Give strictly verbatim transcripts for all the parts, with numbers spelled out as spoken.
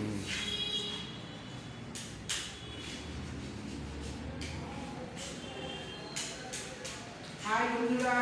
High বন্ধুরা,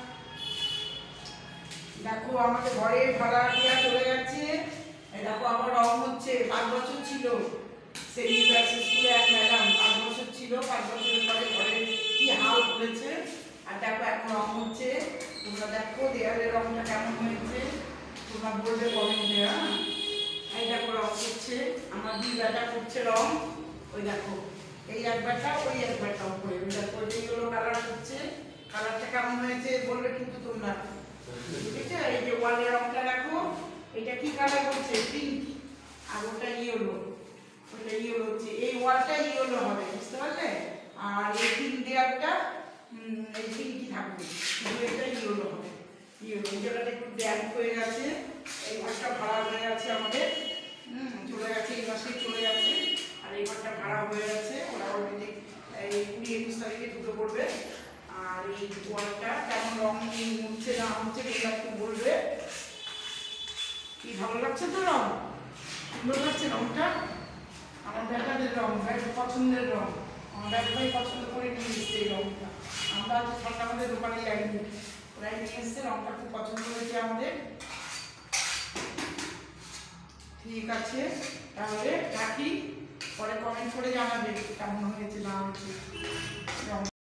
দেখো আমাদের ঘরে ভাড়াটিয়া চলে যাচ্ছে। দেখো আমার রং হচ্ছে, পাঁচ বছর ছিল সেই স্কুলে এক ম্যাডাম, পাঁচ বছর ছিল, পাঁচ বছরের পরে ঘরে কি হাল করেছে। আর দেখো এখন রং হচ্ছে, তোমরা দেখো দেয়ালের রংটা কেমন হয়েছে তোমরা বলবে কমেন্টে। হ্যাঁ, এই দেখো রং করছে, আমার দুই বেটা করছে রং। ওই দেখো এই একবারটা ওই একবারটা উপরে, ওই দেখো এইগুলো কালার করছে। কালারটা কেমন হয়েছে বলবে কিন্তু তোমরা, ঠিক আছে? এই যে ওয়ালের রংটা দেখো, এটা কি কালার করছে? পিঙ্ক। আর ওটা ইয়েলো, ওটা ইয়েলো হচ্ছে, এই ওয়ালটা ইয়েলো হবে, বুঝতে পারলে? আর এই পিঙ্ক দেয়ালটা এই পিঙ্কই থাকবে, কিন্তু এটা ইয়েলো হবে। ইয়েলো এই জায়গাটা একটু ড্যাম্প হয়ে গেছে, এই ঘরটা ভাড়া হয়ে গেছে আমাদের, হুম চলে গেছে, এই মাসে চলে গেছে। আর এই ঘরটা ভাড়া হয়ে গেছে, ওরা অলরেডি এই কুড়ি একুশ তারিখে ঢুকে পড়বে। আর এই ওয়ালটা কেমন রং হচ্ছে না হচ্ছে তোমরা একটু বলবে। কি ভালো লাগছে তো রং? সুন্দর লাগছে রংটা? আমার বেটাদের রং, পছন্দের রং, আমার বেটা ভাই পছন্দ করে নিয়ে এসছে এই রংটা। আমরা তো ঠান্ডা আমাদের দোকানে যাইনি, ওরাই নিয়ে এসছে, রংটা খুব পছন্দ হয়েছে আমাদের। ঠিক আছে, তাহলে রাখি, পরে কমেন্ট করে জানাবে কেমন হয়েছে না হয়েছে রং।